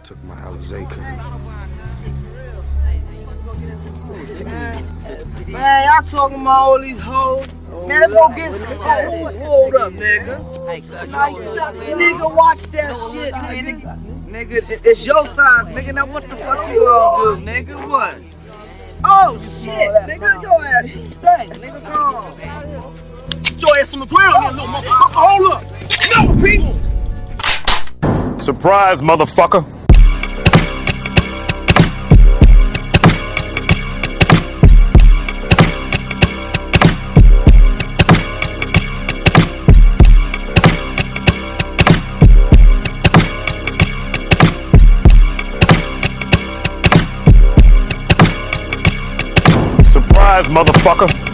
Took my Alizé cuz. Man, y'all talking about all these hoes. Man, let's go get some hoes. Hold up, nigga. Nigga, watch that shit, nigga. Nigga, it's your size, nigga. Now what the fuck you gonna do, nigga? What? Oh shit, nigga, your ass stink, nigga. Go on. Get your ass on the ground, you little motherfucker. Hold up. No, people. Surprise, motherfucker. Surprise, motherfucker.